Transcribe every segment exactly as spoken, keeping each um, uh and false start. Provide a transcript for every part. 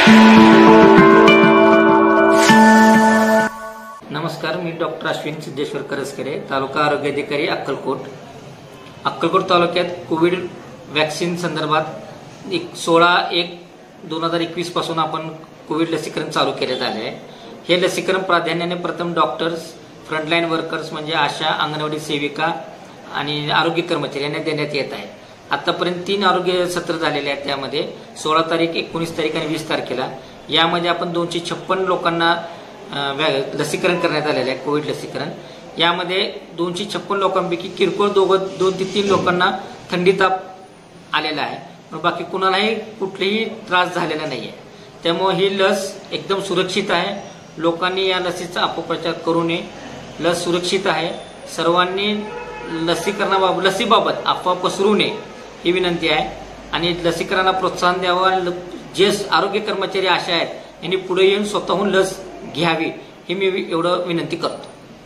नमस्कार, मी डॉक्टर अश्विन सिद्धेश्वर करसकरे, तालुका आरोग्य अधिकारी अक्कलकोट। अक्कलकोट तालुक्यात कोविड वॅक्सिन संदर्भात एक सोळा एक दोन हजार एकवीस पासून आपण कोविड लसीकरण चालू केले आहे। हे लसीकरण प्राधान्याने प्रथम डॉक्टर्स, फ्रंटलाईन वर्कर्स म्हणजे आशा, अंगणवाडी सेविका आणि आरोग्य कर्मचारी यांना देण्यात येत आहे। आतापर्यंत तीन आरोग्य सत्र झालेले आहेत। त्यामध्ये सोळा तारीख, एकोणीस तारीख आणि वीस तारखेला यामध्ये आपण दोनशे छप्पन लोकांना लसीकरण करण्यात आलेले आहे। कोविड लसीकरण यामध्ये दोनशे छप्पन लोकांपैकी किरकोळ दोघं दोन ते तीन लोकांना थंडी ताप आलेला आहे, पण बाकी कुणालाही कुठलेही त्रास झालेला नाही आहे। त्यामुळे ही लस एकदम सुरक्षित आहे। लोकांनी या लसीचा अपप्रचार करू नये। लस सुरक्षित आहे। सर्वांनी लसीकरणाबाबत लसीबाबत अफवा पसरू नये ही विनंती आहे आणि लसीकरणाला प्रोत्साहन द्यावं। जे आरोग्य कर्मचारी आशा आहेत यांनी पुढे येऊन स्वतःहून लस घ्यावी ही मी एवढं विनंती करतो।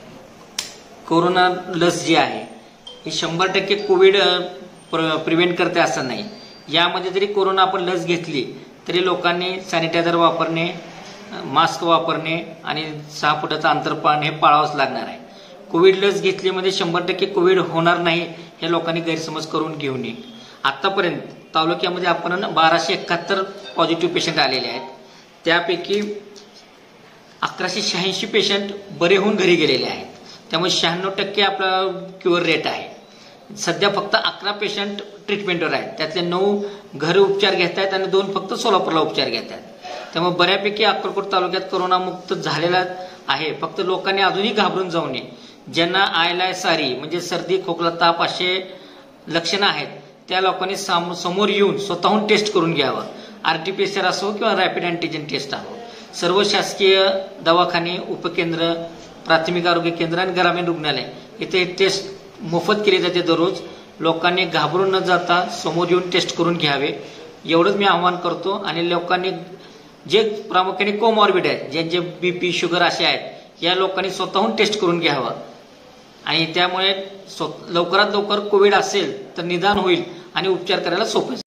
कोरोना लस जी आहे ही शंभर टक्के कोविड प्रिव्हेंट करते असं नाही। यामध्ये जरी कोरोना आपण लस घेतली तरी लोकांनी सॅनिटायझर वापरणे, मास्क वापरणे आणि सहा फुटाचं अंतर पाळणे हे पाळावंच लागणार आहे। कोविड लस घेतलीमध्ये शंभर टक्के कोविड होणार नाही हे लोकांनी गैरसमज करून घेऊ नये। आतापर्यंत तालुक्यामध्ये आपण बाराशे एकाहत्तर पॉझिटिव्ह पेशंट आलेले आहेत। त्यापैकी अकराशे शहाऐंशी पेशंट बरे होऊन घरी गेलेले आहेत। त्यामुळे शहाण्णव टक्के आपला क्युअर रेट आहे। सध्या फक्त अकरा पेशंट ट्रीटमेंटवर आहेत, त्यातले नऊ घरी उपचार घेत आहेत आणि दोन फक्त सोलापूरला उपचार घेत आहेत। त्यामुळे बऱ्यापैकी अक्कलकोट तालुक्यात कोरोनामुक्त झालेला आहे। फक्त लोकांनी अजूनही घाबरून जाऊ नये। ज्यांना आयलाय सारी म्हणजे सर्दी, खोकला, ताप असे लक्षणं आहेत त्या लोकांनी समोर येऊन स्वतःहून टेस्ट करून घ्यावं। आरटीपीसीआर असो किंवा रॅपिड अँटीजन टेस्ट असो। सर्व शासकीय दवाखाने, उपकेंद्र, प्राथमिक आरोग्य केंद्र आणि ग्रामीण रुग्णालय इथे टेस्ट मोफत केली जाते दररोज। लोकांनी घाबरून न जाता समोर येऊन टेस्ट करून घ्यावे एवढंच मी आवाहन करतो। आणि लोकांनी जे प्रामुख्याने कोमॉर्बिड आहेत, ज्यांचे बीपी, शुगर असे आहेत, या लोकांनी स्वतःहून टेस्ट करून घ्यावं आणि त्यामुळे लवकरात लवकर कोविड असेल तर निदान होईल आणि उपचार करायला सोपं